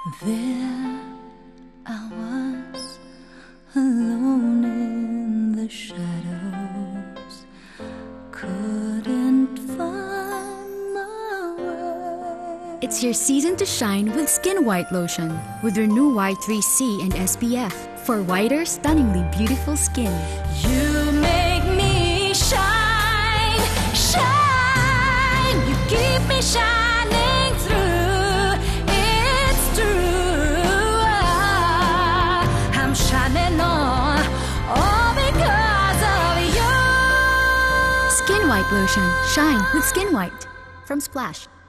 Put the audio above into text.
There I was, alone in the shadows, couldn't find my way. It's your season to shine with Skin White Lotion with your new Y3C and SPF for whiter, stunningly beautiful skin. You make me shine, shine. You keep me shining through. It's true. I'm shining on, all because of you. Skin White Lotion. Shine with Skin White from Splash.